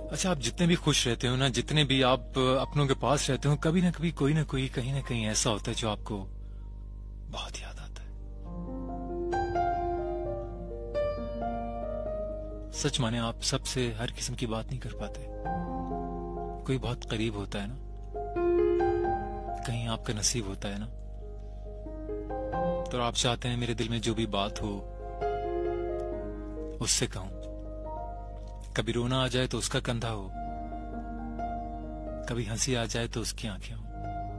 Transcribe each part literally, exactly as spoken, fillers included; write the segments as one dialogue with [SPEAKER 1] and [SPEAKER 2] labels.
[SPEAKER 1] अच्छा, आप जितने भी खुश रहते हो ना, जितने भी आप अपनों के पास रहते हो, कभी ना कभी कोई ना कोई कहीं ना कहीं ऐसा होता है जो आपको बहुत याद आता है। सच माने, आप सबसे हर किस्म की बात नहीं कर पाते। कोई बहुत करीब होता है ना, कहीं आपका नसीब होता है ना, तो आप चाहते हैं मेरे दिल में जो भी बात हो उससे कहूं। कभी रोना आ जाए तो उसका कंधा हो, कभी हंसी आ जाए तो उसकी आंखें हो।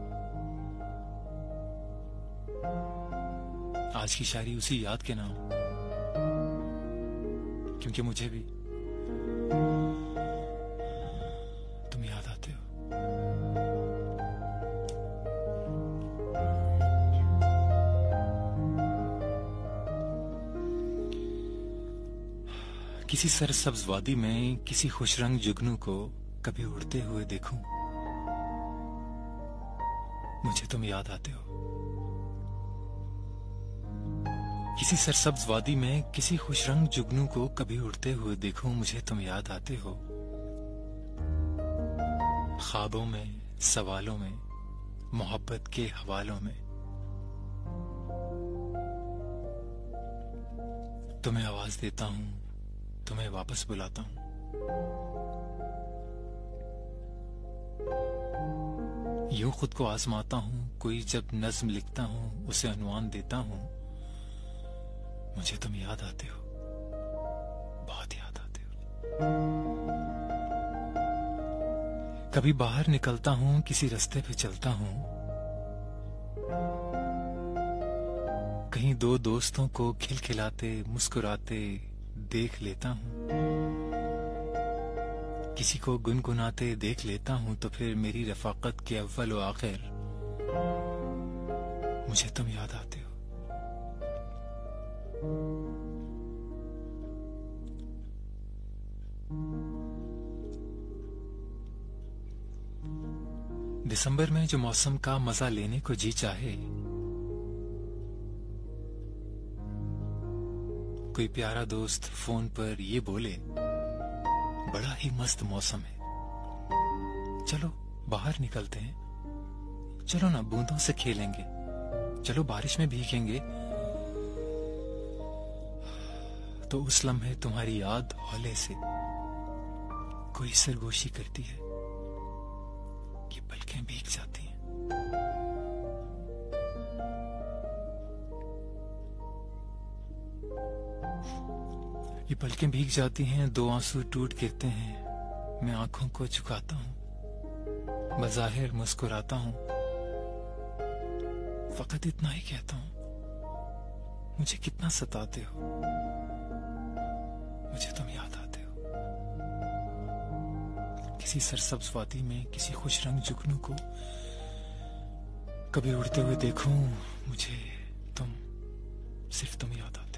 [SPEAKER 1] आज की शायरी उसी याद के नाम, क्योंकि मुझे भी तुम याद आते हो। किसी सरसब्ज वादी में किसी खुशरंग जुगनू को कभी उड़ते हुए देखूं, मुझे तुम याद आते हो। किसी सरसब्ज वादी में किसी खुशरंग जुगनू को कभी उड़ते हुए देखूं, मुझे तुम याद आते हो। ख्वाबों में, सवालों में, मोहब्बत के हवालों में तुम्हें आवाज देता हूं, तुम्हें वापस बुलाता हूं। यूं खुद को आजमाता हूं, कोई जब नज्म लिखता हूं उसे अनुमान देता हूं, मुझे तुम याद आते हो, बहुत याद आते हो। कभी बाहर निकलता हूं, किसी रास्ते पे चलता हूं, कहीं दो दोस्तों को खिलखिलाते मुस्कुराते देख लेता हूं, किसी को गुनगुनाते देख लेता हूं, तो फिर मेरी रफाकत के अव्वल व आखिर मुझे तुम याद आते हो। दिसंबर में जो मौसम का मजा लेने को जी चाहे, कोई प्यारा दोस्त फोन पर ये बोले, बड़ा ही मस्त मौसम है, चलो बाहर निकलते हैं, चलो ना बूंदों से खेलेंगे, चलो बारिश में भीगेंगे, तो उस लम्हे तुम्हारी याद हौले से कोई सरगोशी करती है कि पलकें भीग जाती हैं। ये पलकें भीग जाती हैं, दो आंसू टूट गिरते हैं, मैं आंखों को झुकाता हूं, बज़ाहिर मुस्कुराता हूं, फकत इतना ही कहता हूं, मुझे कितना सताते हो, मुझे तुम याद आते हो। किसी सरसब्ज वादी में किसी खुश रंग जुगनू को कभी उड़ते हुए देखूं, मुझे तुम, सिर्फ तुम याद आते हो।